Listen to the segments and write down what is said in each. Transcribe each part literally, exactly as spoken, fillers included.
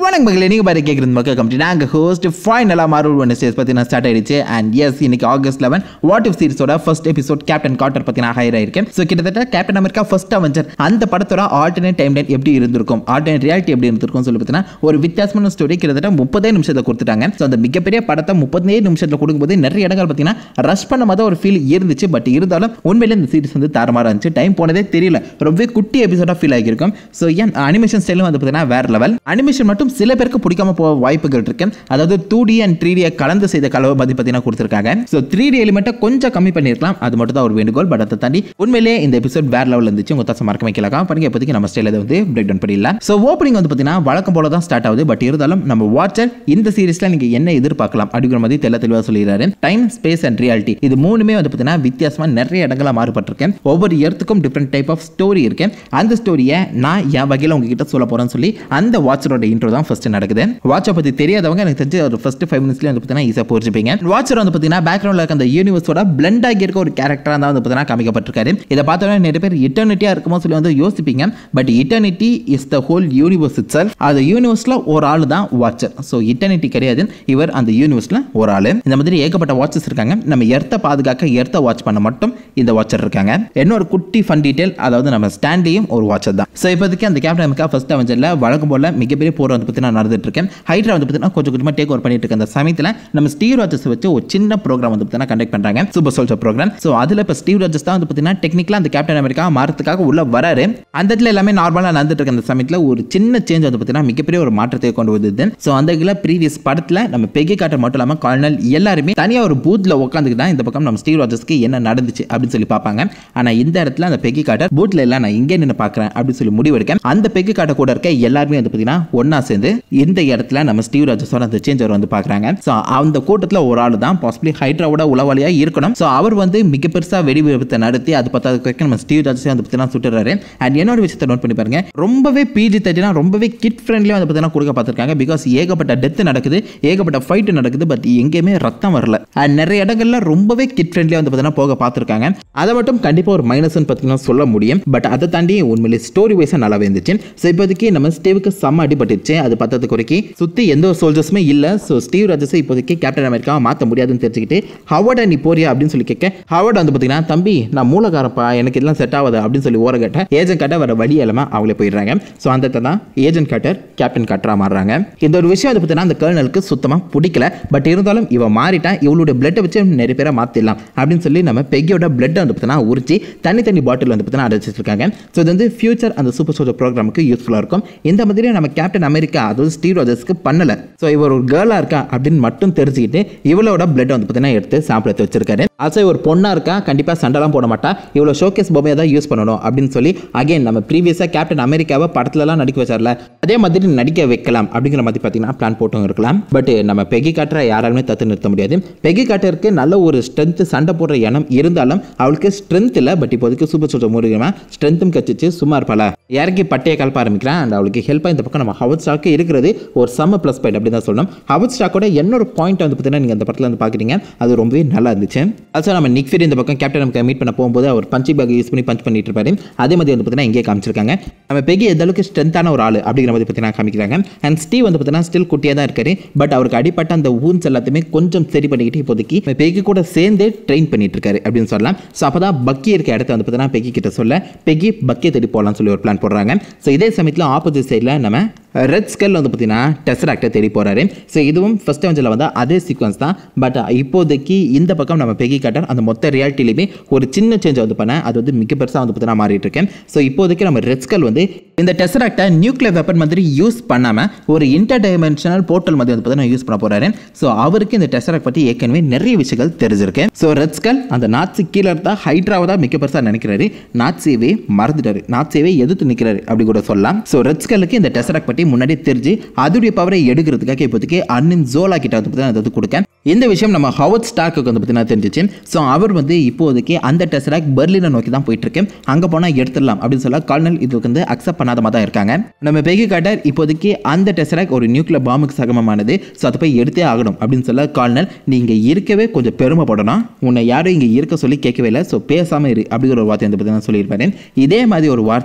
வணக்கம் மக்களே, நீங்க பாரு கேக்குறது மக்கள் கமெண்ட்ரி. நாங்க ஹோஸ்ட் ஃபைனலா மார்வல் வெட்னஸ்டேஸ் பத்தின ஸ்டார்ட் ஆயிடுச்சு. அண்ட் எஸ், இன்னைக்கு ஆகஸ்ட் லெவன் வாட் இஃப் சீரிஸோட ஃபர்ஸ்ட் எபிசோட் கேப்டன் கார்ட்டர் பத்தின ஹையர் ஆயிருக்கேன். ஸோ கிட்டத்தட்ட கேப்டன் அமெரிக்கா ஃபர்ஸ்ட் அவெஞ்சர் அந்த படத்தோட ஆல்டர்னேட் டைம் லைன் எப்படி இருந்திருக்கும், ஆல்டர்னேட் ரியாலிட்டி எப்படி இருந்திருக்கும் சொல்லி பார்த்தீங்கன்னா ஒரு வித்தியாசமான ஸ்டோரி கிட்டத்தட்ட முப்பதே நிமிஷத்தில் கொடுத்துட்டாங்க. ஸோ அந்த மிகப்பெரிய படத்தை முப்பதே நிமிஷத்தில் கொடுக்கும்போது நிறைய இடங்கள் பார்த்தீங்கன்னா ரஷ் பண்ண மாதிரி ஒரு ஃபீல் இருந்துச்சு. பட் இருந்தாலும் உண்மையிலே இந்த சீரிஸ் வந்து தாரமாரா இருந்துச்சு. டைம் போனதே தெரியல. ரொம்பவே குட்டி எபிசோடா ஃபீல் ஆகியிருக்கும். ஸோ ஏன் அனிமேஷன் ஸ்டைலும் வந்து பார்த்தீங்கன்னா வேற லெவல். அனிமேஷன் மட்டும் சில பேருக்கு பிடிக்காம போக வாய்ப்புகள் இருக்கு. அதாவது two D and three D கலந்து செய்த கலவை பத்தி பார்த்தீங்கன்னா கொடுத்திருக்காங்க. ஸோ த்ரீ டி எலிமெண்ட்டை கொஞ்சம் கம்மி பண்ணிருக்கலாம். அது மட்டும் தான் ஒரு வேண்டுகோள். பட் அதை தாண்டி உண்மையிலேயே இந்த எபிசோட் வேற லெவல் இருந்துச்சு. உங்க தாசம் மறக்க வைக்கலாம். பாருங்க, இப்போதைக்கு நம்ம ஸ்டைல வந்து பிரேக் டவுன் பண்ணிடலாம். ஸோ ஓப்பனிங் வந்து பார்த்தீங்கன்னா வழக்கம் போல தான் ஸ்டார்ட் ஆகுது. பட் இருந்தாலும் நம்ம வாட்சர் இந்த சீரிஸ்ல நீங்க என்ன எதிர்பார்க்கலாம் அப்படிங்கிற மாதிரி தெல்ல தெளிவாக சொல்லிடுறாரு. டைம், ஸ்பேஸ் அண்ட் ரியாலிட்டி இது மூணுமே வந்து பார்த்தீங்கன்னா வித்தியாசமா நிறைய இடங்களா மாறுபட்டிருக்கேன். ஒவ்வொரு இடத்துக்கும் டிஃப்ரெண்ட் டைப் ஆஃப் ஸ்டோரி இருக்கு. அந்த ஸ்டோரியை நான் என் வகையில் உங்ககிட்ட சொல்ல போறேன்னு சொல்லி அந்த வாட்சரோட இன்ட்ரோ தான் ஃபர்ஸ்ட் நடக்குது. வாட்சை பத்தி தெரியாதவங்க எனக்கு தெரிஞ்சு ஒரு ஃபர்ஸ்ட் ஃபைவ் மினிட்ஸ்லேயே வந்து பார்த்தீங்கன்னா ஈஸியாக புரிஞ்சுப்பீங்க. வாட்சர் வந்து பார்த்தீங்கன்னா பேக்ரவுண்டில் இருக்க அந்த யூனிவர்ஸோட பிளண்ட் ஆகி இருக்க ஒரு கேரக்டராக தான் வந்து பார்த்தீங்கன்னா காமிக்கப்பட்டிருக்காரு. இதை பார்த்தோன்னா நிறைய பேர் இட்டர்னிட்டியாக இருக்குமோ சொல்லி வந்து யோசிப்பீங்க. But eternity is the whole universe itself. அது யூனிவர்ஸில் ஒரு ஆள் தான் வாட்சர். ஸோ இட்டர்னிட்டி கிடையாது, இவர் அந்த யூனிவர்ஸில் ஒரு ஆள். இந்த மாதிரி ஏகப்பட்ட வாட்சஸ் இருக்காங்க. நம்ம எர்த்தை பாதுகாக்க எர்த்தை வாட்ச் பண்ண மட்டும் இந்த வாட்சர் இருக்காங்க. இன்னொரு குட்டி ஃபன் டீடைல், அதாவது நம்ம ஸ்டாண்டியும் ஒரு வாட்சர் தான். ஸோ இப்போதைக்கு அந்த கேப்டன் அமெரிக்கா ஃபர்ஸ்ட் அவெஞ்சர்ல வழக்கம் போல மிகப்பெரிய போர் வந்து பார்த்தீங்கன்னா நடந்துட்டு இருக்கேன். ஹைட்ரா வந்து பார்த்தீங்கன்னா கொஞ்சம் கொஞ்சமாக டேக் ஓவர் பண்ணிட்டு இருக்க அந்த சமயத்தில் நம்ம ஸ்டீவ் ராஜர்ஸ் வச்சு ஒரு சின்ன ப்ரோக்ராம் வந்து பார்த்தீங்கன்னா கண்டக்ட் பண்றாங்க, சூப்பர் சோல்ஜர் ப்ரோக்ராம். ஸோ அதில் இப்போ ஸ்டீவ் ராஜர்ஸ் தான் வந்து பார்த்தீங்கன்னா டெக்னிக்கலாக அந்த கேப்டன் அமெரிக்கா மாறத்துக்காக உள்ள வராரு. அந்த இடத்துல எல்லாமே நார்மலாக நடந்துட்டு இருக்க அந்த சமயத்தில் ஒரு சின்ன சேஞ்ச் வந்து பார்த்தீங்கன்னா மிகப்பெரிய ஒரு மாற்றத்தை கொண்டு வந்தது. ஸோ அந்த இடத்துல ப்ரீவியஸ் படத்தில் நம்ம பெகி கார்ட்டர் மட்டும் இல்லாமல் கர்னல் எல்லாருமே தனியாக ஒரு பூத்தில் உட்காந்துக்கிட்டா இந்த பக்கம் நம்ம ஸ்டீவ் ராஜர்ஸ்க்கு என்ன நடந்துச்சு அப்படின்னு சொல்லி பார்ப்பாங்க. ஆனால் இந்த இடத்துல அந்த பெகி கார்ட்டர் பூத்தில் எல்லாம் நான் இங்கே நின்று பார்க்குறேன் அப்படின்னு சொல்லி முடிவெடுக்கேன். அந்த பெகி கார்ட்டர் கூட இருக்க எல்லாருமே வந்து பார்த்தீங்கன்னா ஒன்னா சேர்ந்து இந்த இடத்துல நம்ம ஸ்டீவ் ராஜர்ஸோட அந்த சேஞ்சர் வந்து பார்க்குறாங்க. ஸோ அந்த கூட்டத்தில் ஒரு ஆள் தான் பாசிபிளி ஹைட்ராவோட உளவாளியாக இருக்கணும். ஸோ அவர் வந்து மிக பெருசாக வெடி விபத்தை நடத்தி அது பத்தாவதுக்கு நம்ம ஸ்டீவ் ராஜர்ஸ் வந்து பார்த்தீங்கன்னா சுட்டுறாரு. அண்ட் என்னோட விஷயத்தை நோட் பண்ணி பாருங்க, ரொம்பவே பிஜி தேர்ட்டினா ரொம்பவே கிட் ஃப்ரெண்ட்லியாக வந்து பார்த்தீங்கன்னா கொடுக்க பார்த்துருக்காங்க. பிகாஸ் ஏகப்பட்ட டெத் நடக்குது, ஏகப்பட்ட ஃபைட் நடக்குது. பட் எங்கேயுமே ரத்தம் வரல. அண்ட் நிறைய இடங்கள்ல ரொம்பவே கிட் ஃப்ரெண்ட்லியாக வந்து பார்த்தீங்கன்னா போக பார்த்துருக்காங்க. அதை மட்டும் கண்டிப்பாக ஒரு மைனஸ்ன்னு பார்த்தீங்கன்னா சொல்ல முடியும். பட் அதை தாண்டி உண்மையிலே ஸ்டோரி வைஸாக நல்லாவே இருந்துச்சு. ஸோ இப்போதைக்கு நம்ம ஸ்டீவுக்கு செம்ம அடிபட்டுச்சு. அது பத்தது குறைக்கி சுற்றி எந்த ஒரு சோல்ஜர்ஸுமே இல்லை. ஸோ ஸ்டீவ் ராஜர்ஸ் இப்போதைக்கு கேப்டன் அமெரிக்காவை மாற்ற முடியாதுன்னு தெரிஞ்சுக்கிட்டு ஹவர்டா நீ போறியா அப்படின்னு சொல்லி கேட்க, ஹவர்ட் வந்து பார்த்தீங்கன்னா தம்பி நான் மூலகாரப்பா, எனக்கு இதெல்லாம் செட் ஆகுது அப்படின்னு சொல்லி ஓர கேட்ட ஏஜென்ட் கார்ட்டர் வர வழி எல்லாமே அவங்களே போயிடுறாங்க. ஸோ அந்த தான் ஏஜென்ட் கார்ட்டர் கேப்டன் கார்ட்டரா மாறுறாங்க. இந்த ஒரு விஷயம் வந்து பார்த்தீங்கன்னா அந்த கர்னலுக்கு சுத்தமாக பிடிக்கல. பட் இருந்தாலும் இவன் மாறிட்டா இவளுடைய பிளட்டை வச்சு நிறைய பேரை மாற்றிடலாம் அப்படின்னு சொல்லி நம்ம பெக்கியோட பிளட்டை வந்து பார்த்தீங்கன்னா உரிச்சு தனி தனி பாட்டில் வந்து பார்த்தீங்கன்னா அடைச்சிருக்காங்க. ஸோ இது வந்து ஃபியூச்சர் அந்த சூப்பர் சோல்ஜர் ப்ரோக்ராமுக்கு யூஸ்ஃபுல்லாக இருக்கும். இந்த மாதிரி நம்ம கேப்டன் அமெரிக்கா அதாவது ஸ்டீவ் ராஜர்ஸ்க்கு பண்ணல. ஸோ இவர் ஒரு கேர்ளா இருக்கா அப்படின்னு மட்டும் தெரிஞ்சுக்கிட்டு இவளோட பிளட் வந்து பார்த்தீங்கன்னா எடுத்து சாம்பிள் எடுத்து வச்சிருக்காரு. ஆல்சோ ஒரு பொண்ணா இருக்கா, கண்டிப்பாக சண்டைலாம் போட மாட்டா, இவ்வளோ ஷோகேஸ் பொம்மையை தான் யூஸ் பண்ணணும் அப்படின்னு சொல்லி அகைன் நம்ம ப்ரீவியஸாக கேப்டன் அமெரிக்காவை படத்துலலாம் நடிக்க வச்சார்ல, அதே மாதிரி நடிக்க வைக்கலாம் அப்படிங்கிற மாதிரி பார்த்தீங்கன்னா பிளான் போட்டும் இருக்கலாம். பட் நம்ம பெகி கார்ட்டரை யாராலுமே தத்து நிறுத்த முடியாது. பெகி கார்ட்டருக்கு நல்ல ஒரு ஸ்ட்ரென்த், சண்டை போடுற எண்ணம் இருந்தாலும் அவளுக்கு ஸ்ட்ரென்த் இல்லை. பட் இப்போதைக்கு சூப்பர் சோல்ஜர் மூலியமா ஸ்ட்ரென்த்தும் கச்சிச்சு சும்மா இருப்பாளா, இறக்கி பட்டையை கலப்ப ஆரம்பிக்கிறான். அண்ட் அவளுக்கு ஹெல்ப்பாக இந்த பக்கம் நம்ம ஹவர்ட் ஸ்டாக்கு இருக்கிறது ஒரு செம்ம ப்ளஸ் பாயிண்ட் அப்படின்னு தான் சொல்லணும். ஹவர்ட் ஸ்டாக்கோட என்னொரு பாயிண்ட் வந்து பார்த்தீங்கன்னா நீங்கள் அந்த படத்தில் வந்து பார்க்குறீங்க, அது ரொம்பவே நல்லா இருந்துச்சு. ஆல்சோ நம்ம நிக் ஃபியூரி இந்த பக்கம் கேப்டன் அமெரிக்கா மீட் பண்ண போகும்போது அவர் பஞ்சிங் பேக் யூஸ் பண்ணி பஞ்ச் பண்ணிட்டு இருப்பாரு. அதே மாதிரி வந்து பார்த்தீங்கன்னா இங்கே காமிச்சிருக்காங்க. நம்ம பெகி எந்த அளவுக்கு ஸ்ட்ரென்த்தான ஒரு ஆள் அப்படிங்கிற மாதிரி பார்த்தீங்கன்னா காமிக்கிறாங்க. அண்ட் ஸ்டீவ் வந்து பார்த்தீங்கன்னா ஸ்டில் குட்டியாக தான் இருக்காரு. பட் அவருக்கு அடிப்பட்ட அந்த ஊன்ஸ் எல்லாத்தையுமே கொஞ்சம் சரி பண்ணிக்கிட்டு இப்போதைக்கு பெகி கூட சேர்ந்து ட்ரெயின் பண்ணிட்டு இருக்காரு அப்படின்னு சொல்லலாம். ஸோ அப்போ தான் பக்கி இருக்க இடத்த வந்து பார்த்தீங்கன்னா பெகி கிட்ட சொல்ல பெகி பக்கியை தேடி போகலான்னு சொல்லி ஒரு பிளான் போடுறாங்க. ஸோ இதே சமயத்தில் ஆப்போசிட் சைடில் நம்ம ரெட் ஸ்கல் வந்து பார்த்தீங்கன்னா டெஸ்ராக்டை தேடி போகிறாரு. ஸோ இதுவும் ஃபர்ஸ்ட் அவெஞ்சரில் வந்து அதே சீக்வன்ஸ் தான். பட் இப்போதைக்கு இந்த பக்கம் நம்ம பெகி கார்ட்டர் அந்த மொத்த ரியாலிட்டிலையுமே ஒரு சின்ன சேஞ்ச் வந்து பண்ண அது வந்து மிக பெருசாக வந்து பார்த்தீங்கன்னா மாறிட்டு இருக்கேன். ஸோ இப்போதைக்கு நம்ம ரெட் ஸ்கல் வந்து இந்த டெஸ்ராக்டை நியூக்ளியர் வெப்பன் மாதிரி யூஸ் பண்ணாமல் ஒரு இன்டர் டைமென்ஷனல் போர்ட்டல் மாதிரி வந்து பார்த்தீங்கன்னா யூஸ் பண்ண போகிறாரு. ஸோ அவருக்கு இந்த டெஸ்ராக்ட் பற்றி ஏற்கனவே நிறைய விஷயங்கள் தெரிஞ்சிருக்கு. ஸோ ரெட் ஸ்கல் அந்த நாட்சி கீழே தான் ஹைட்ராவை தான் மிக பெருசாக நினைக்கிறாரு. நாட்சியவே மறந்துட்டாரு, நாட்சியவே எதிர்த்து நிற்கிறாரு அப்படி கூட சொல்லலாம். ஸோ ரெட் ஸ்கலுக்கு இந்த டெஸ்ராக்ட் பற்றி முன்னாடி தெரிஞ்சு அதோடைய பவரை எடுக்கிறதுக்காக இப்போதைக்கு அன்னின் ஜோலா கிட்ட வந்து பார்த்தீங்கன்னா கொடுக்க இந்த விஷயம் நம்ம ஹவர்ட் ஸ்டாக்கு வந்து பார்த்தீங்கன்னா தெரிஞ்சிச்சு. ஸோ அவர் வந்து இப்போதைக்கு அந்த டெஸ்ராக் பெர்லினை நோக்கி தான் போயிட்டு இருக்கு. அங்கே போனால் எடுத்துடலாம் அப்படின்னு சொல்ல கர்னல் இதுக்கு வந்து அக்செப்ட் பண்ணாத மாதிரி தான் இருக்காங்க. நம்ம பெகி கார்ட்டர் இப்போதைக்கு அந்த டெஸ்ராக் ஒரு நியூக்ளியர் பாம்புக்கு சமமானது. ஸோ அதை போய் எடுத்தே ஆகணும் அப்படின்னு சொல்ல கர்னல் நீங்க இருக்கவே கொஞ்சம் பெருமைப்படணும், உன்னை யாரும் இங்கே இருக்க சொல்லி கேட்கவே இல்லை, ஸோ பேசாமல் இரு அப்படிங்கிற ஒரு வார்த்தை வந்து பார்த்தீங்கன்னா சொல்லியிருப்பாரு. இதே மாதிரி ஒரு வார்த்தையை திரும்ப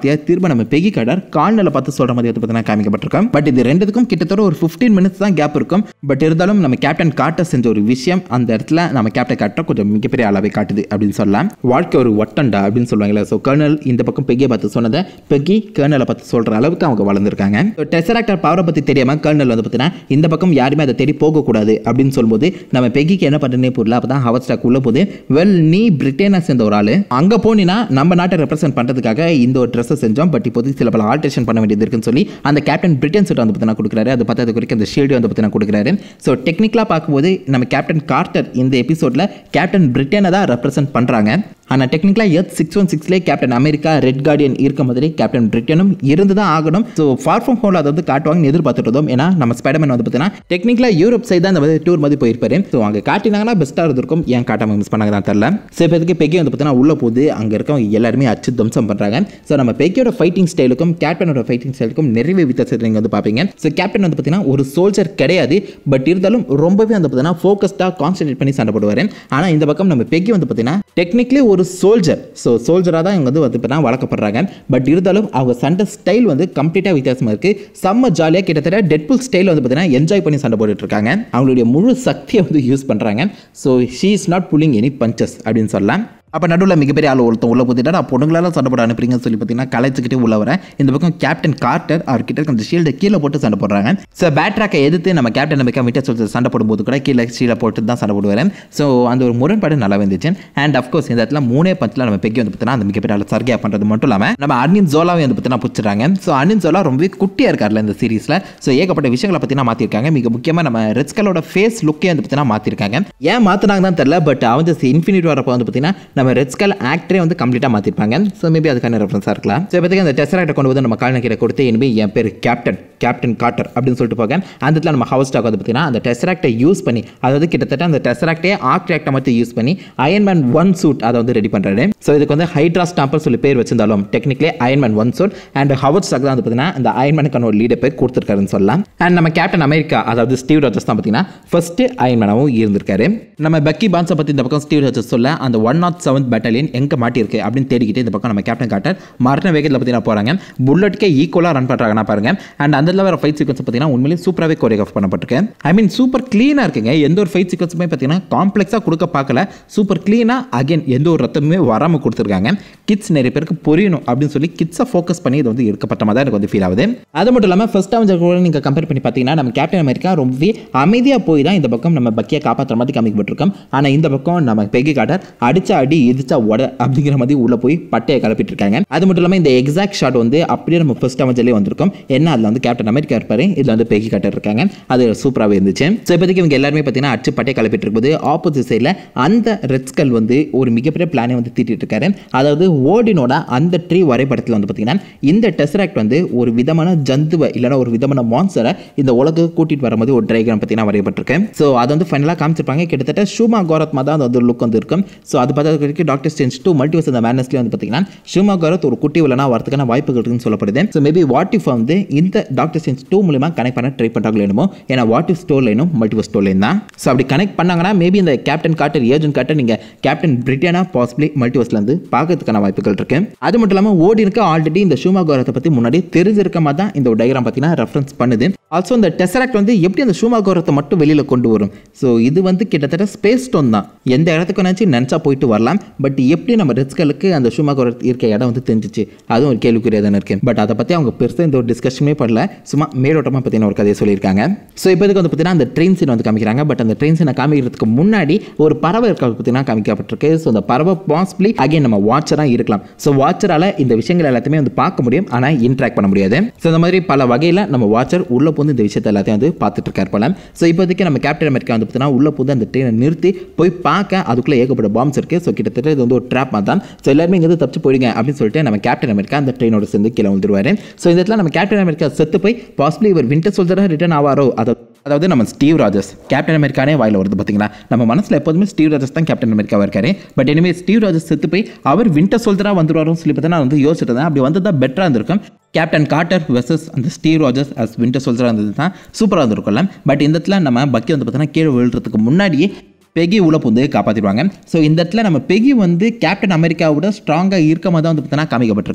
திரும்ப நம்ம பெகி கார்டர் கால்நிலை பார்த்து சொல்ற மாதிரி வந்து பார்த்தீங்கன்னா காமிக்கப்பட்டிருக்கோம். பட் இது ரெண்டுத்துக்கும் கிட்டத்தட்ட ஒரு ஃபிஃப்டீன் மினிட்ஸ் தான் கேப் இருக்கும். பட் இருந்தாலும் நம்ம கேப்டன் கார்ட்டர் செஞ்ச ஒரு விஷயம் அந்த இடத்துல நம்ம கேப்டன் கார்ட்டர் கொஞ்சம் மிகப்பெரிய அளவை காட்டுது அப்படின்னு சொல்லலாம். வாழ்க்கை ஒரு ஒட்டண்டா அப்படின்னு சொல்லுவாங்களே. ஸோ கர்னல் இந்த பக்கம் பெகியை பார்த்து சொன்னதை பெகி கர்னலை பார்த்து சொல்ற அளவுக்கு அவங்க வளர்ந்துருக்காங்க. டெசராக்டர் பவரை பற்றி தெரியாம கர்னல் வந்து பார்த்தீங்கன்னா இந்த பக்கம் யாருமே அதை தேடி போகக்கூடாது அப்படின்னு சொல்லும்போது நம்ம பெகிக்கு என்ன பண்ணுறே புரியல. அப்போ தான் ஹவர்ட் ஸ்டாக் உள்ள போது வெல் நீ பிரிட்டனை சேர்ந்த ஒரு ஆள் அங்கே போனீங்கன்னா நம்ம நாட்டை ரெப்ரசென்ட் பண்ணுறதுக்காக இந்த ஒரு ட்ரெஸ்ஸை செஞ்சோம். பட் இப்போதைக்கு சில பல ஆல்ட்ரேஷன் பண்ண வேண்டியது இருக்குன்னு சொல்லி அந்த கேப்டன் பிரிட்டன் செட் வந்து பார்த்தீங்கன்னா கொடுக்குறாரு. அது பார்த்தது குறிக்க அந்த ஷீல்டு வந்து பார்த்தீங்கன்னா கொடுக்குறாரு. ஸோ டெக்னிக்கலாக பார்க்கும்போது நம்ம கேப்டன் கார்ட்டர் இந்த எபிசோடில் கேப்டன் பிரிட்டனை தான் ரெப்ரசென்ட் பண்ணுறாங்க. ஆனால் டெக்னிக்கலாக எர்த் சிக்ஸ் ஒன் சிக்ஸ்லேயே கேப்டன் அமெரிக்கா ரெட் கார்டியன் இருக்க மாதிரி கேப்டன் பிரிட்டனும் இருந்து தான் ஆகணும். ஸோ ஃபார் ஃப்ரம் ஹோமில் அதை வந்து காட்டுவாங்கன்னு எதிர்பார்த்துட்டு இருந்தோம். ஏன்னா நம்ம ஸ்பைடர்மேன் வந்து பார்த்தீங்கன்னா டெக்னிக்கலாக யூரோப் சைடு தான் அந்த மாதிரி டூர் மாதிரி போயிருப்பாரு. ஸோ அங்கே காட்டினாங்கன்னா பெஸ்ட்டாக இருந்திருக்கும். ஏன் காட்டாமல் மிஸ் பண்ணாங்க தான் தெரியல. ஸோ இப்போ இதுக்கு பெக்கி வந்து பார்த்தீங்கன்னா உள்ள போது அங்கே இருக்கவங்க எல்லாருமே அச்சு தம்சம் பண்ணுறாங்க. ஸோ நம்ம பெக்கியோட ஃபைட்டிங் ஸ்டைலுக்கும் கேப்டனோட ஃபைட்டிங் ஸ்டைலுக்கும் நிறைய வித்தியாசத்தை நீங்கள் வந்து பார்ப்பீங்க. ஸோ கேப்டன் வந்து பார்த்தீங்கன்னா ஒரு சோல்ஜர் கிடையாது. பட் இருந்தாலும் ரொம்பவே வந்து பார்த்தீங்கன்னா ஃபோக்கஸ்டாக கான்சன்ட்ரேட் பண்ணி சண்டை போடுவார். ஆனால் இந்த பக்கம் நம்ம பெக்கி வந்து பார்த்தீங்கன்னா டெக்னிக்கலி ஒரு சோல்ஜர். ஸோ சோல்ஜராக தான் இவங்க வந்து வந்து பார்த்தீங்கன்னா வளர்க்கப்படுறாங்க. பட் இருந்தாலும் அவங்க சண்டை ஸ்டைல் வந்து கம்ப்ளீட்டாக வித்தியாசமாக இருக்குது. செம்ம ஜாலியாக கிட்டத்தட்ட டெட்புல் ஸ்டைல் வந்து பார்த்தீங்கன்னா என்ஜாய் பண்ணி சண்டை போட்டுட்டு இருக்காங்க. அவங்களுடைய முழு சக்தியை வந்து யூஸ் பண்ணுறாங்க. So she is not pulling any punches அப்படின்னு சொல்லலாம். அப்போ நடுவில் மிகப்பெரிய ஆள் ஒருத்தன் உள்ள போட்டுட்டா நான் பொண்ணுங்களால சண்டை போட அனுப்புறீங்கன்னு சொல்லி பார்த்தீங்கன்னா கலைச்சிக்கிட்டே உள்ள வரேன். இந்த பக்கம் கேப்டன் கார்ட்டர் அவர்கிட்ட கொஞ்சம் ஷீல்டை கீழே போட்டு சண்டை போடுறாங்க. ஸோ பேட்ராக்கை எதிர்த்து நம்ம கேப்டன் அமெரிக்கா விட்டர் சொல்லி சண்டை போடும்போது கூட கீழே ஷீலை போட்டு தான் சண்டை போடுவார். ஸோ அந்த ஒரு முரண்பாடு நல்லா வந்துச்சு. அண்ட் அஃப்கோர்ஸ் இந்த இடத்துல மூணே பஞ்சில் நம்ம பெக்கி வந்து பார்த்தீங்கன்னா அந்த மிகப்பெரிய ஆள் சர்கியா பண்ணுறது மட்டும் இல்லாமல் நம்ம அர்னின் ஜோலாவை வந்து பார்த்தீங்கன்னா பிடிச்சிடுறாங்க. ஸோ அர்னின் ஜோலா ரொம்பவே குட்டியாக இருக்கார்ல இந்த சீரீஸில். ஸோ ஏகப்பட்ட விஷயங்களை பார்த்தீங்கன்னா மாற்றிருக்காங்க. மிக முக்கியமாக நம்ம ரெட்ஸ்கலோட ஃபேஸ் லுக்கே வந்து பார்த்தீங்கன்னா மாற்றிருக்காங்க. ஏன் மாற்றினாங்க தான் தெரியல. பட் அவன் இன்ஃபினிட்டி வரப்போ வந்து பார்த்தீங்கன்னா நம்ம ரெட்ஸ்கல் ஆக்ட் வந்து கம்ப்ளீட்டா மாத்திருப்பாங்க. சோ மேபி அதுக்கான ரெஃபரன்ஸா இருக்கலாம். சோ இப்போதைக்கு அந்த டெசராக்ட கொண்டு வந்து நம்ம கால்ன கிட்ட கொடுத்து இனிமே என் பேர் கேப்டன் கேப்டன் கார்ட்டர் அப்படின்னு சொல்லிட்டு போக அந்த இடத்துல நம்ம ஹவுஸ் ஸ்டாக் வந்து பார்த்தீங்கன்னா அந்த டெசராக்டை யூஸ் பண்ணி அதாவது கிட்டத்தட்ட அந்த டெசராக்டே ஆர்க் ரியாக்டை மட்டும் யூஸ் பண்ணி அயன்மேன் ஒன் சூட் அதை வந்து ரெடி பண்றாரு. ஸோ இதுக்கு வந்து ஹைட்ரா ஸ்டாம்பர் சொல்லி பேர் வச்சிருந்தாலும் technically Iron Man one suit and ஹவுஸ் ஸ்டாக் தான் வந்து பார்த்தீங்கன்னா அந்த அயன்மேனுக்கான ஒரு லீடர் பேர் கொடுத்துருக்காருன்னு சொல்லலாம். அண்ட் நம்ம கேப்டன் அமெரிக்கா அதாவது ஸ்டீவ் ராஜர்ஸ் தான் பார்த்தீங்கன்னா ஃபர்ஸ்ட் அயன்மேனாகவும் இருந்திருக்காரு. நம்ம பக்கி பான்ஸை பற்றி இந்த பக்கம் ஸ்டீவ் ராஜர்ஸ் சொல்ல அந்த ஒன் நாட் செவன்த் பேட்டலியன் எங்க மாட்டிருக்கு அப்படின்னு தேடிக்கிட்டு இந்த பக்கம் நம்ம கேப்டன் கார்ட்டர் மரண வேகத்தில் பார்த்தீங்கன்னா போறாங்க. புல்லட்டுக்கே ஈக்குவலாக ரன் பண்ணுறாங்கன்னா பாருங்க. அண்ட் அந்த வர ஃபைட் சீக்வன்ஸ் பார்த்தீங்கன்னா உண்மையிலேயே சூப்பராகவே கோரியோகிராஃப் பண்ணப்பட்டிருக்கு. ஐ மீன் சூப்பர் க்ளீனாக இருக்குங்க. எந்த ஒரு ஃபைட் சீக்வன்ஸுமே பார்த்தீங்கன்னா காம்ப்ளெக்ஸாக கொடுக்க பார்க்கல. சூப்பர் க்ளீனாக அகைன் எந்த ஒரு ரத்தமுமே வராமல் கொடுத்துருக்காங்க. கிட்ஸ் நிறைய பேருக்கு புரியணும் அப்படின்னு சொல்லி கிட்ஸை ஃபோக்கஸ் பண்ணி இது வந்து எடுக்கப்பட்ட மாதிரி தான் எனக்கு வந்து ஃபீல் ஆகுது. அது மட்டும் இல்லாமல் ஃபர்ஸ்ட் அவஞ்சர் கூட நீங்கள் கம்பேர் பண்ணி பார்த்தீங்கன்னா நம்ம கேப்டன் அமெரிக்கா ரொம்பவே அமைதியாக போய் தான் இந்த பக்கம் நம்ம பக்கியை காப்பாற்றுற மாதிரி காமிக்கப்பட்டிருக்கோம். ஆனால் இந்த பக்கம் நம்ம பெக்கி கார்ட்டர் அடிச்சா அடி எதிர்த்தா உட அப்படிங்கிற மாதிரி உள்ள போய் பட்டையை கலப்பிட்டு இருக்காங்க. அது மட்டும் இல்லாமல் இந்த எக்ஸாக்ட் ஷாட் வந்து அப்படியே நம்ம ஃபர்ஸ்ட் அவஞ்சர்லேயே வந்திருக்கும். என்ன அதில் வந்து கேப்டன் அமெரிக்கா இருப்பாரு, இதில் வந்து பெக்கி கார்ட்டர் இருக்காங்க. அது சூப்பராகவே இருந்துச்சு. ஸோ இப்போதைக்கு இவங்க எல்லாருமே பார்த்தீங்கன்னா அடிச்சு பட்டையை கலப்பிட்டு இருக்கும்போது ஆப்போசிட் சைடில் அந்த ரெட் ஸ்கல் வந்து ஒரு மிகப்பெரிய பிளானை வந்து தீட்டிட்டு இருக்காரு. அதாவது ஓடினோட அந்த ட்ரீ வரைபடத்தில் வந்து பார்த்தீங்கன்னா இந்த டெசராக்ட் வந்து ஒரு விதமான ஜந்துவை இல்லைனா ஒரு விதமான மான்ஸ்டரை இந்த உலக கூட்டிட்டு வர மாதிரி ஒரு ட்ரைகிராம் பார்த்தீங்கன்னா வரையப்பட்டிருக்கு. ஸோ அதை வந்து ஃபைனலாக காமிச்சிருப்பாங்க. கிட்டத்தட்ட ஷூமா கோரத் மாதிரி தான் அந்த லுக் வந்து இருக்கும். ஸோ அது பார்த்தா டாக்டர் ஸ்ட்ரேஞ்ச் டூ மல்டிவர்ஸ் அந்த மேட்னஸ்லேயே வந்து பார்த்தீங்கன்னா ஷூமா கோரத் ஒரு குட்டி வில்லனா வரதுக்கான வாய்ப்புகள் இருக்குன்னு சொல்லப்படுது. ஸோ மேபி வாட் இஃப் வந்து இந்த டாக்டர் ஸ்ட்ரேஞ்ச் டூ மூலமா கனெக்ட் பண்ண ட்ரை பண்ணுறாங்களோ என்னமோ. ஏன்னா வாட் இஃப் ஸ்டோர் லைனும் மல்டிவர்ஸ் ஸ்டோர் லைன் தான். ஸோ அப்படி கனெக்ட் பண்ணாங்கன்னா மேபி இந்த கேப்டன் கார்ட்டர் ஏஜென்ட் கார்ட்டர் நீங்கள் கேப்டன் பிரிட்டனா பாசிபிளி மல்டிவர்ஸ்ல இருந்து பார்க்கறதுக்கான வாய்ப்புகள் இருக்கு. அது மட்டும் இல்லாமல் ஓடினுக்கு ஆல்ரெடி இந்த ஷூமா கோரத்தை பற்றி முன்னாடி தெரிஞ்சிருக்க மாதிரி தான் இந்த டயக்ராம் பார்த்தீங்கன்னா ரெஃபரன்ஸ் பண்ணுது. ஆல்சோ இந்த டெசராக்ட் வந்து எப்படி அந்த ஷூமா கோரத்தை மட்டும் வெளியில் கொண்டு வரும். ஸோ இது வந்து கிட்டத்தட்ட ஸ்பேஸ் ஸ்டோன் தான். எந்த இடத்துக்கு நினச்சி நினச்சா போயிட்டு வரலாம். பட் எப்படி நம்ம ரெட்ஸ்களுக்கு அந்த ஷூமா கோரத் இருக்க இடம் வந்து தெரிஞ்சிச்சு அதுவும் ஒரு கேள்விக்குறியாக தானே இருக்கு. பட் அதை பற்றி அவங்க பெருசாக இந்த ஒரு டிஸ்கஷனே பண்ணல. சும்மா மேலோட்டமாக பார்த்தீங்கன்னா ஒரு கதையை சொல்லியிருக்காங்க. ஸோ இப்போதுக்கு வந்து பார்த்தீங்கன்னா அந்த ட்ரெயின் சீன் வந்து காமிக்கிறாங்க. பட் அந்த ட்ரெயின் சீனை காமிக்கிறதுக்கு முன்னாடி ஒரு பறவை இருக்க பார்த்தீங்கன்னா காமிக்கப்பட்டிருக்கு. ஸோ அந்த பறவை பாசிபிளி அகைன் நம்ம வாட்சராக இருக்கலாம். ஸோ வாட்சரால் இந்த விஷயங்கள் எல்லாத்தையுமே வந்து பார்க்க முடியும். ஆனால் இன்ட்ராக்ட் பண்ண முடியாது. ஸோ இந்த மாதிரி பல வகையில் நம்ம வாட்சர் உள்ள போது இந்த விஷயத்தை எல்லாத்தையும் வந்து பார்த்துட்டு இருக்கார் போல. ஸோ இப்போதைக்கு நம்ம கேப்டன் அமெரிக்கா வந்து பார்த்தீங்கன்னா உள்ள போது அந்த ட்ரெயினை நிறுத்தி போய் பார்க்க அதுக்குள்ளே ஏகப்பட்ட பாம்ஸ் இருக்கு. ஸோ கிட்டத்தட்ட இது வந்து ஒரு ட்ராப் மாதிரி தான். ஸோ எல்லாருமே இங்கே தப்பிச்சு போயிடுங்க அப்படின்னு சொல்லிட்டு நம்ம கேப்டன் அமெரிக்கா அந்த ட்ரெயினோட சேர்ந்து கீழே வந்துருவாரு. ஸோ இந்த இடத்துல நம்ம கேப்டன் அமெரிக்கா செத்து போய் பாசிபிளி இவர் வின்டர் சோல்ஜராக ரிட்டர்ன் ஆவாரோ. அதாவது நம்ம ஸ்டீவ் ராஜர்ஸ் கேப்டன் அமெரிக்கானே வாயில வருது பார்த்தீங்களா. நம்ம மனசில் எப்போதுமே ஸ்டீவ் ராஜர்ஸ் தான் கேப்டன் அமெரிக்காவாக இருக்காரு. பட் இனிமே ஸ்டீவ் ராஜர்ஸ் செத்து போய் அவர் வின்டர் சோல்ஜராக வந்துருவாரோன்னு சொல்லி பார்த்தா நான் வந்து யோசிச்சுட்டு இருந்தேன். அப்படி வந்து தான் பெட்டராக இருந்திருக்கும். கேப்டன் கார்ட்டர் வெர்சஸ் அந்த ஸ்டீவ் ராஜர்ஸ் அஸ் வின்டர் சோல்ஜராக இருந்தது தான் சூப்பராக இருந்திருக்கும்ல. பட் இந்த இடத்துல நம்ம பக்கி வந்து பார்த்தீங்கன்னா கீழே விழுறதுக்கு முன்னாடியே பெகி உள்ள வந்து காப்பாற்றிடுவாங்க. ஸோ இந்த இடத்துல நம்ம பெகி வந்து கேப்டன் அமெரிக்காவோட ஸ்ட்ராங்காக இருக்க மாதிரி தான் வந்து பார்த்தீங்கன்னா காமிக்கப்பட்டிருக்கு.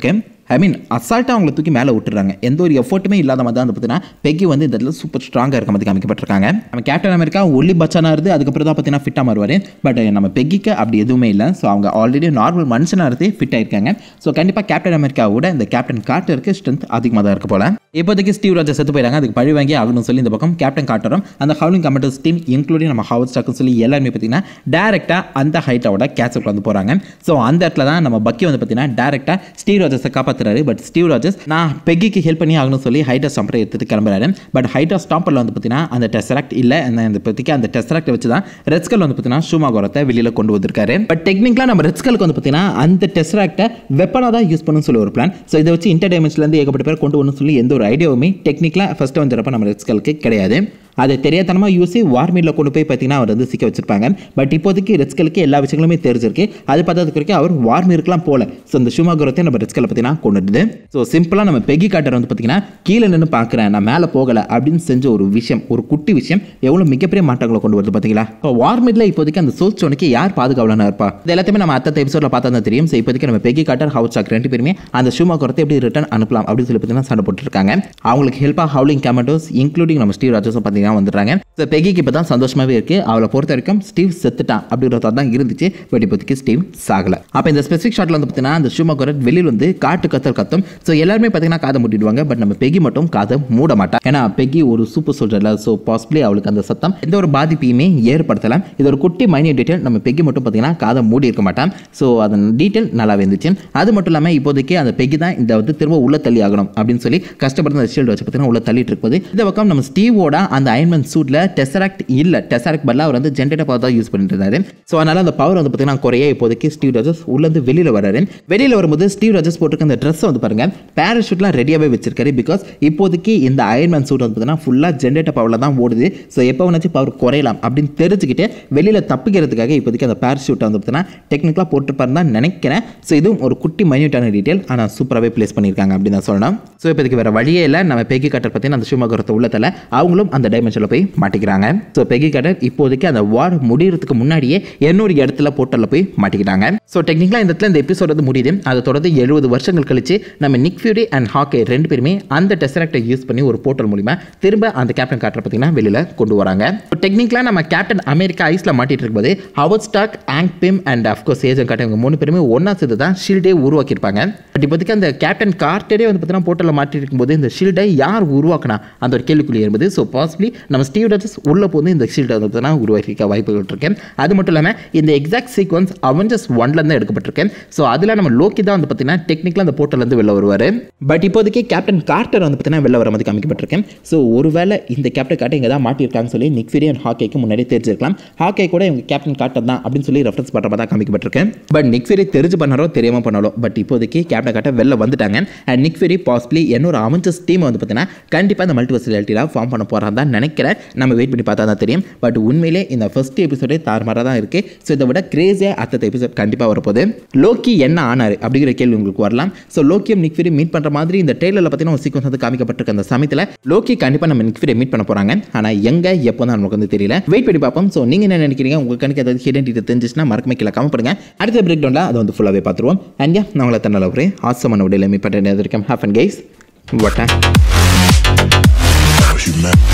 ஐ மீன் அசால்ட்டாக அவங்களை தூக்கி மேலே விட்டுறாங்க. எந்த ஒரு எஃபர்ட்டுமே இல்லாத மாதிரி தான் வந்து பார்த்தீங்கன்னா பெக்கி வந்து இந்த இடத்துல சூப்பர் ஸ்ட்ராங்காக இருக்க மாதிரி காமிக்கப்பட்டிருக்காங்க. நம்ம கேப்டன் அமெரிக்கா ஒல்லி பச்சானா இருந்து அதுக்கப்புறம் தான் பார்த்தீங்கன்னா ஃபிட்டாக மாறுவார். பட் நம்ம பெக்கிக்கு அப்படி எதுவுமே இல்லை. ஸோ அவங்க ஆல்ரெடி நார்மல் மனுஷனாக இருந்து ஃபிட் ஆயிருக்காங்க. ஸோ கண்டிப்பாக கேப்டன் அமெரிக்காவோட இந்த கேப்டன் கார்ட்டருக்கு ஸ்ட்ரென்த் அதிகமாக தான் இருக்க போல. இப்போதைக்கு ஸ்டீவ் ராஜர்ஸ் செத்து போயிடாங்க, அதுக்கு பழி வாங்கி ஆகணும்னு சொல்லி இந்த பக்கம் கேப்டன் கார்ட்டரும் அந்த ஹவுலிங் கமெண்டர்ஸ் டீம் இன்க்ளூடிங் நம்ம ஹவர்ட் ஸ்டாக்னு சொல்லி எல்லாருமே பார்த்தீங்கன்னா டேரெக்டாக அந்த ஹைட்டோட கேட்சுக்கு வந்து போகிறாங்க. ஸோ அந்த இடத்துல தான் நம்ம பக்கி வந்து பார்த்தீங்கன்னா டேரெக்டாக ஸ்டீவ் ராஜர்ஸை காப்பாற்றுறாரு. பட் ஸ்டீவ் ராஜர்ஸ் நான் பெக்கிக்கு ஹெல்ப் பண்ணி ஆகணும்னு சொல்லி ஹைட்டர் ஸ்டாம்பரை எடுத்துட்டு கிளம்புறாரு. பட் ஹைட்டர் ஸ்டாம்பரில் வந்து பார்த்தீங்கன்னா அந்த டெஸ்ராக்ட் இல்லை, அந்த பற்றிக்கு அந்த டெஸ்ராக்டை வச்சு தான் ரெட்ஸ்கல் வந்து பார்த்தீங்கன்னா ஷூமாகோரத்தை வெளியில் கொண்டு வந்திருக்காரு. பட் டெக்னிக்கலாக நம்ம ரெட்ஸ்கலுக்கு வந்து பார்த்தீங்கன்னா அந்த டெஸ்ராக்டை வெப்பனாக தான் யூஸ் பண்ணணும்னு சொல்லி ஒரு பிளான். ஸோ இதை வச்சு இன்டர்டைமென்ட்ஸ்லேருந்து ஏகப்பட்ட பேர் கொண்டு வரணும்னு சொல்லி எந்த ஒரு ஐடியாவுமே டெக்னிக்கலாக ஃபஸ்ட்டு வந்துடுறப்ப நம்ம ரெட்ஸ்கலுக்கு கிடையாது. அதை தெரியாதனமாக யூஸ் வார்மீரில் கொண்டு போய் பார்த்தீங்கன்னா அவர் வந்து சிக்க வச்சிருப்பாங்க. பட் இப்போதைக்கு ரெட்ஸ்கலுக்கு எல்லா விஷயங்களுமே தெரிஞ்சிருக்கு. அது பார்த்ததுக்கு வரைக்கும் அவர் வார்மீருக்குலாம் போல. ஸோ இந்த ஷூமாகோரத்தை நம்ம ரெட்ஸ்கலை பார்த்தீங்கன்னா கொண்டுடுது. ஸோ சிம்பிளாக நம்ம பெக்கி கார்ட்டர் வந்து பார்த்தீங்கன்னா கீழே நின்று பார்க்குறேன், நான் மேலே போகலை அப்படின்னு செஞ்ச ஒரு விஷயம், ஒரு குட்டி விஷயம் எவ்வளோ மிகப்பெரிய மாற்றங்களை கொண்டு வருது பார்த்தீங்களா. இப்போ வார்மீரில் இப்போதைக்கு அந்த சோல் ஸ்டோனுக்கு யார் பாதுகாவலான இருப்பா, இது எல்லாத்தையுமே நம்ம அடுத்த எபிசோடில் பார்த்தா தான் தெரியும். ஸோ இப்போதைக்கு நம்ம பெக்கி கார்ட்டர் ஹவுட் ஸ்டாக் ரெண்டு பேருமே அந்த ஷூமாகோரத்தை எப்படி ரிட்டர்ன் அனுப்பலாம் அப்படின்னு சொல்லி பார்த்தீங்கன்னா சண்டை போட்டுருக்காங்க. அவங்களுக்கு ஹெல்ப்பாக ஹவுலிங் கமெண்டர்ஸ் இன்க்ளூடிங் நம்ம ஸ்டீவ் ராஜர்ஸும் பார்த்தீங்கன்னா வந்துடுறாங்க. பெக்கிக்கு இப்போ தான் சந்தோஷமாகவே இருக்கு. அவளை பொறுத்த வரைக்கும் ஸ்டீவ் செத்துட்டான் அப்படின்றத தான் இருந்துச்சு. பட் இப்போதைக்கு ஸ்டீவ் சாகலை. அப்போ இந்த ஸ்பெசிஃபிக் ஷாட்டில் வந்து பார்த்தீங்கன்னா அந்த ஷூமாகோரர் வெளியில் வந்து காட்டு கத்தல் கத்தும். ஸோ எல்லாருமே பார்த்தீங்கன்னா காதை மூடிடுவாங்க. பட் நம்ம பெக்கி மட்டும் காதை மூட மாட்டான். ஏன்னா பெக்கி ஒரு சூப்பர் சோல்ஜர்ல. ஸோ பாசிபிளி அவளுக்கு அந்த சத்தம் எந்த ஒரு பாதிப்பையுமே ஏற்படுத்தலாம். இது ஒரு குட்டி மைனியூட் டீட்டெயில். நம்ம பெக்கி மட்டும் பார்த்தீங்கன்னா காதை மூடி இருக்க மாட்டான். ஸோ அதன் டீட்டெயில் நல்லாவே இருந்துச்சு. அது மட்டும் இல்லாமல் இப்போதைக்கு அந்த பெக்கி தான் இந்த வந்து திரும்ப உள்ள தள்ளி ஆகணும் அப்படின்னு சொல்லி கஷ்டப்பட்டு அந்த ஷீல்டு வச்சு பார்த்தீங்கன்னா உள்ள தள்ளிட்டு இருப்பது. இந்த பக்கம் நம்ம ஸ்டீவோட அந்த அயன்மேன் சூட்ல டெஸ்ராக்ட் இல்ல, டெஸ்ராக்ட் பதிலா அவர் வந்து ஜெனரேட்டர் பவர் தான் யூஸ் பண்ணிட்டு இருந்தாரு. சோ அதனால அந்த பவர் வந்து பாத்தீங்கன்னா குறைய இப்போதைக்கு ஸ்டீவ் ராஜர்ஸ் உள்ள இருந்து வெளியில வராரு. வெளியில வரும்போது ஸ்டீவ் ராஜர்ஸ் போட்டுருக்க அந்த ட்ரெஸ் வந்து பாருங்க பாராசூட்லாம் ரெடியாவே வச்சிருக்காரு. பிகாஸ் இப்போதைக்கு இந்த அயன்மேன் சூட் வந்து பாத்தீங்கன்னா ஃபுல்லா ஜெனரேட்டர் பவர்ல தான் ஓடுது. சோ எப்போ வேணாச்சும் பவர் குறையலாம் அப்படின்னு தெரிஞ்சுக்கிட்டு வெளியில தப்பிக்கிறதுக்காக இப்போதைக்கு அந்த பாராசூட் வந்து பாத்தீங்கன்னா டெக்னிக்கலா போட்டுருப்பாரு தான் நினைக்கிறேன். சோ இதுவும் ஒரு குட்டி மைனியூட்டான டீடைல், ஆனா சூப்பராகவே பிளேஸ் பண்ணியிருக்காங்க அப்படின்னு தான் சொல்லணும். ஸோ இப்போதைக்கு வேற வழியே இல்லை. நம்ம பெக்கி கார்ட்டர் பார்த்தீங்கன்னா அந்த ஷூமாகோரத்தை உள்ளத்தில் அவங்களும் அந்த டைமென்ஷனில் போய் மாட்டிக்கிறாங்க. ஸோ பெக்கி கார்ட்டர் இப்போதைக்கு அந்த வார் முடிகிறதுக்கு முன்னாடியே இன்னொரு இடத்துல போர்ட்டலில் போய் மாட்டிக்கிட்டாங்க. ஸோ டெக்னிக்கலாக இந்த இடத்துல இந்த எபிசோட் வந்து முடியுது. அதை தொடர்ந்து எழுபது வருஷங்கள் கழிச்சு நம்ம நிக் ஃபியூரி அண்ட் ஹாக்கே ரெண்டு பேருமே அந்த டெஸ்ராக்டை யூஸ் பண்ணி ஒரு போர்ட்டல் மூலிமா திரும்ப அந்த கேப்டன் கார்ட்டரை பார்த்தீங்கன்னா வெளியில் கொண்டு வராங்க. டெக்னிக்கலாக நம்ம கேப்டன் அமெரிக்கா ஐஸில் மாட்டிட்டு இருக்கும்போது Howard Stark, Hank Pym and of course Agent Carter இவங்க மூணு பேருமே ஒன்றா சேர்ந்து தான் ஷீல்டே உருவாக்கியிருப்பாங்க. பட் இப்போதைக்கு அந்த கேப்டன் கார்ட்டரே வந்து பார்த்தீங்கன்னா போர்ட்டலில் மாட்டி இருக்கும்போது இந்த ஷீல்டை யார் உருவாக்கினா அந்த ஒரு கேள்விக்குள்ளே இருந்தது. ஸோ பாசிபிளி நம்ம ஸ்டீவ் ராஜர்ஸ் உள்ள போது இந்த ஷீல்டை வந்து பார்த்தீங்கன்னா உருவாக்கிக்க வாய்ப்புகள் இருக்கேன். அது மட்டும் இல்லாமல் இந்த எக்ஸாக்ட் சீக்வன்ஸ் அவெஞ்சர்ஸ் ஒன்ல இருந்து எடுக்கப்பட்டிருக்கேன். ஸோ அதில் நம்ம லோக்கி தான் வந்து பார்த்தீங்கன்னா டெக்னிக்கலாக அந்த போர்ட்டல் இருந்து வெளில வருவார். பட் இப்போதைக்கு கேப்டன் கார்ட்டர் வந்து பார்த்தீங்கன்னா வெளில வர மாதிரி காமிக்கப்பட்டிருக்கேன். ஸோ ஒருவேளை இந்த கேப்டன் கார்ட்டர் இங்கே தான் மாட்டியிருக்காங்கன்னு சொல்லி நிக் ஃபியூரி அண்ட் ஹாக்கேக்கு முன்னாடி தெரிஞ்சிருக்கலாம். ஹாக்கே கூட இவங்க கேப்டன் கார்ட்டர் தான் அப்படின்னு சொல்லி ரெஃபரன்ஸ் பண்ணுற மாதிரி தான் காமிக்கப்பட்டிருக்கேன். பட் நிக் ஃபியூரி தெரிஞ்சு பண்ணாரோ தெரியாமல் பண்ணாலோ பட் இப்போதைக்கு கேப்டன் கார்ட்டர் வெளில வந்துட்டாங்க. அண்ட் நிக் ஃபியூரி பாசிபிளி என்னோட அவெஞ்சர்ஸ் டீம் வந்து பார்த்தீங்கன்னா கண்டிப்பாக இந்த மல்டிவர்ஸ் ரியாலிட்டியில் ஃபார்ம் பண்ண போகிறாங்க தான் நினைக்கிறேன். நம்ம வெயிட் பண்ணி பார்த்தா தான் தெரியும். பட் உண்மையிலே இந்த ஃபர்ஸ்ட் எபிசோடே தாறுமாறாக தான் இருக்குது. ஸோ இதை விட கிரேஸியாக அடுத்த எபிசோட் கண்டிப்பாக வரப்போகுது. லோக்கி என்ன ஆனார் அப்படிங்கிற கேள்வி உங்களுக்கு வரலாம். ஸோ லோக்கியும் நிக் ஃபியூரி மீட் பண்ணுற மாதிரி இந்த ட்ரெய்லரில் பார்த்தீங்கன்னா ஒரு சீக்வன்ஸ் வந்து காமிக்கப்பட்டிருக்க அந்த சமயத்தில் லோக்கி கண்டிப்பாக நம்ம நிக் ஃபியூரியை மீட் பண்ண போகிறாங்க. ஆனால் எங்கே எப்போ தான் நமக்கு வந்து தெரியல. வெயிட் பண்ணி பார்ப்போம். ஸோ நீங்கள் என்ன நினைக்கிறீங்க? உங்களுக்கு கணக்கு ஏதாவது ஹிடன் டீட்டெயில் தெரிஞ்சிச்சுன்னா மறக்காம கீழே கமெண்ட் பண்ணுங்க. அடுத்த பிரேக் டவுனில் அதை வந்து ஃபுல்லாகவே பார்த்துருவோம். அண்ட் யா நான் உங்களை தன்னால் ஒரு ஆசமான விடையில் மீட் பண்ணுறேன். Have and guys what